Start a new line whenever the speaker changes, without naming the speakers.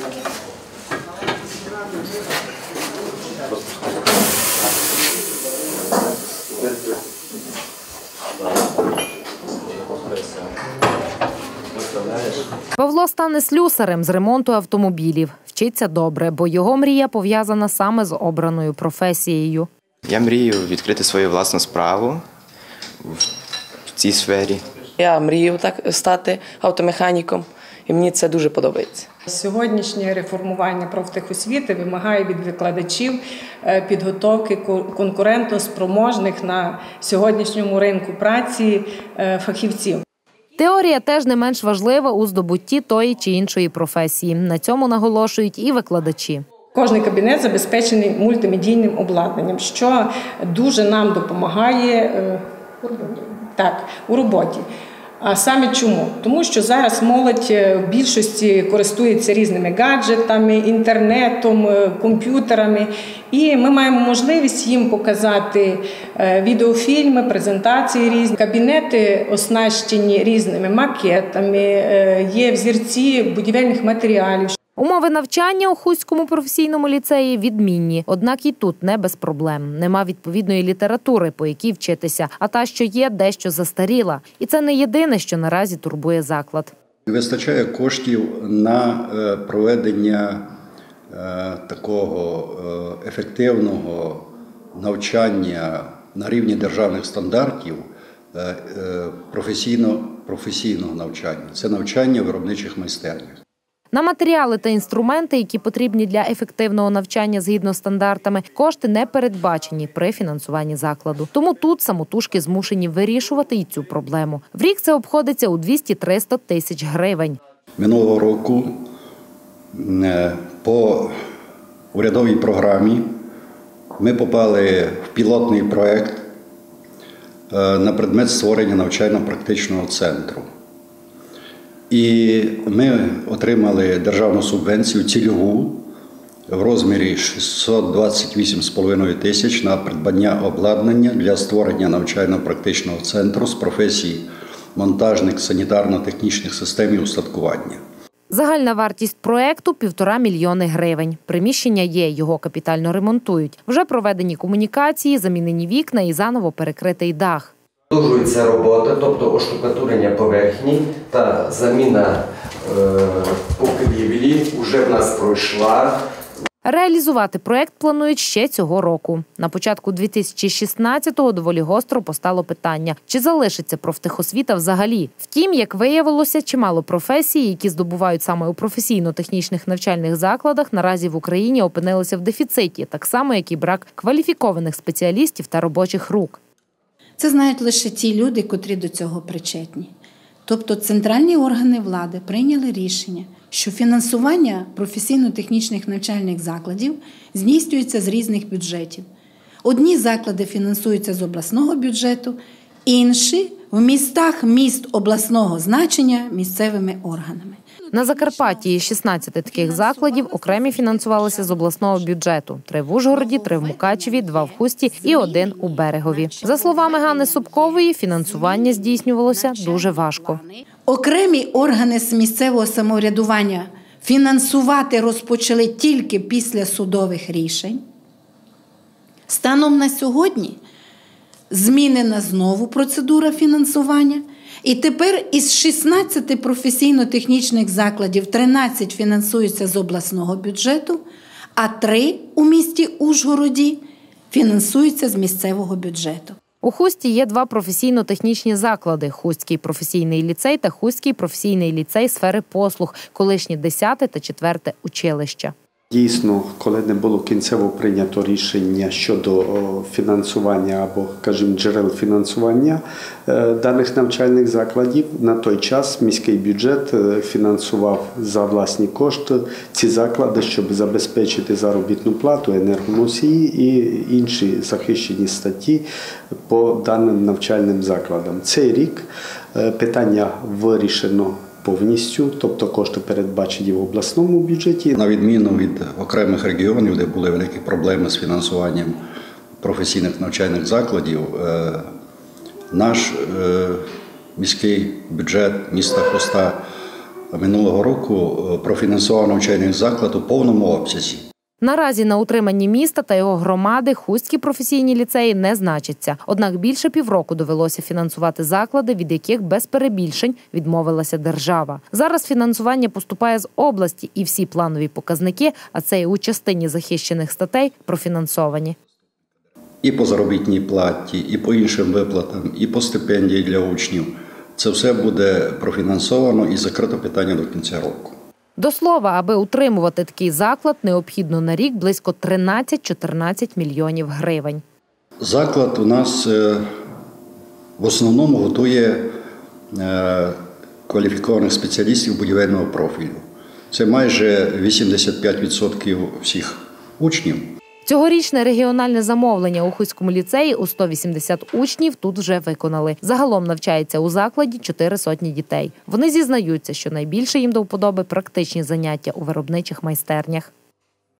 Павло стане слюсарем з ремонту автомобілів. Вчиться добре, бо його мрія пов'язана саме з обраною професією.
Я мрію відкрити свою власну справу в цій сфері.
Я мрію так стати автомеханіком, і мені це дуже подобається.
Сьогоднішнє реформування профтехосвіти вимагає від викладачів підготовки конкурентоспроможних на сьогоднішньому ринку праці фахівців.
Теорія теж не менш важлива у здобутті тої чи іншої професії. На цьому наголошують і викладачі.
Кожний кабінет забезпечений мультимедійним обладнанням, що дуже нам допомагає у роботі. А саме чому? Тому що зараз молодь в більшості користується різними гаджетами, інтернетом, комп'ютерами. І ми маємо можливість їм показати відеофільми, презентації різні. Кабінети оснащені різними макетами, є взірці будівельних матеріалів.
Умови навчання у Хустському професійному ліцеї відмінні, однак і тут не без проблем. Нема відповідної літератури, по якій вчитися, а та, що є, дещо застаріла. І це не єдине, що наразі турбує заклад.
Вистачає коштів на проведення такого ефективного навчання на рівні державних стандартів, професійного навчання. Це навчання в виробничих майстернях.
На матеріали та інструменти, які потрібні для ефективного навчання згідно з стандартами, кошти не передбачені при фінансуванні закладу. Тому тут самотужки змушені вирішувати і цю проблему. В рік це обходиться у 200-300 тисяч гривень.
Минулого року по урядовій програмі ми попали в пілотний проєкт на предмет створення навчально-практичного центру. І ми отримали державну субвенцію цільову в розмірі 628,5 тисяч на придбання обладнання для створення навчально-практичного центру з професії монтажник санітарно-технічних систем і устаткування.
Загальна вартість проєкту – 1,5 мільйони гривень. Приміщення є, його капітально ремонтують. Вже проведені комунікації, замінені вікна і заново перекритий дах.
Продовжується робота, тобто оштукатурення поверхні та заміна покрівлі вже в нас пройшла.
Реалізувати проєкт планують ще цього року. На початку 2016-го доволі гостро постало питання, чи залишиться профтехосвіта взагалі. Втім, як виявилося, чимало професій, які здобувають саме у професійно-технічних навчальних закладах, наразі в Україні опинилися в дефіциті, так само, як і брак кваліфікованих спеціалістів та робочих рук.
Це знають лише ті люди, котрі до цього причетні. Тобто центральні органи влади прийняли рішення, що фінансування професійно-технічних навчальних закладів здійснюється з різних бюджетів. Одні заклади фінансуються з обласного бюджету, інші – в містах міст обласного значення місцевими органами.
На Закарпатті є 16 таких закладів, окремі фінансувалися з обласного бюджету. 3 в Ужгороді, 3 в Мукачеві, 2 в Хусті і 1 у Берегові. За словами Ганни Собкової, фінансування здійснювалося дуже важко.
Окремі органи з місцевого самоврядування фінансувати розпочали тільки після судових рішень. Станом на сьогодні змінена знову процедура фінансування. І тепер із 16 професійно-технічних закладів 13 фінансуються з обласного бюджету, а 3 у місті Ужгороді фінансуються з місцевого бюджету.
У Хусті є 2 професійно-технічні заклади – Хустський професійний ліцей та Хустський професійний ліцей сфери послуг, колишні 10 та 4 училища.
Дійсно, коли не було кінцево прийнято рішення щодо фінансування або, скажімо, джерел фінансування даних навчальних закладів, на той час міський бюджет фінансував за власні кошти ці заклади, щоб забезпечити заробітну плату, енергоносії і інші захищені статті по даним навчальним закладам. Цей рік питання вирішено повністю, тобто кошти передбачені в обласному бюджеті.
На відміну від окремих регіонів, де були великі проблеми з фінансуванням професійних навчальних закладів, наш міський бюджет міста Хуста минулого року профінансував навчальний заклад у повному обсязі.
Наразі на утриманні міста та його громади хустські професійні ліцеї не значаться. Однак більше півроку довелося фінансувати заклади, від яких без перебільшень відмовилася держава. Зараз фінансування поступає з області і всі планові показники, а це і у частині захищених статей, профінансовані.
І по заробітній платі, і по іншим виплатам, і по стипендії для учнів. Це все буде профінансовано і закрито питання до кінця року.
До слова, аби утримувати такий заклад, необхідно на рік близько 13-14 мільйонів гривень.
Заклад у нас в основному готує кваліфікованих спеціалістів будівельного профілю. Це майже 85% всіх учнів.
Цьогорічне регіональне замовлення у Хуському ліцеї у 180 учнів тут вже виконали. Загалом навчається у закладі 400 дітей. Вони зізнаються, що найбільше їм до вподоби практичні заняття у виробничих майстернях.